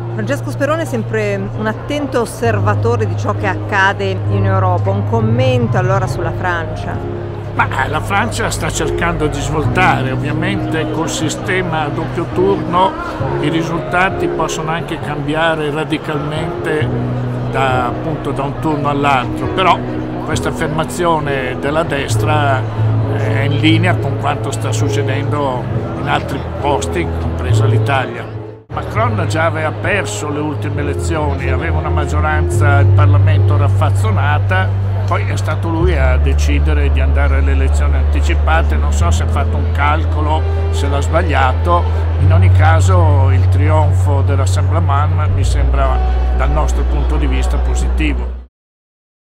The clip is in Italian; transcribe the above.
Francesco Sperone è sempre un attento osservatore di ciò che accade in Europa. Un commento allora sulla Francia? Ma la Francia sta cercando di svoltare, ovviamente col sistema a doppio turno i risultati possono anche cambiare radicalmente appunto da un turno all'altro, però questa affermazione della destra è in linea con quanto sta succedendo in altri posti, compresa l'Italia. Macron già aveva perso le ultime elezioni, aveva una maggioranza in Parlamento raffazzonata, poi è stato lui a decidere di andare alle elezioni anticipate, non so se ha fatto un calcolo, se l'ha sbagliato, in ogni caso il trionfo dell'Assemblement mi sembra dal nostro punto di vista positivo.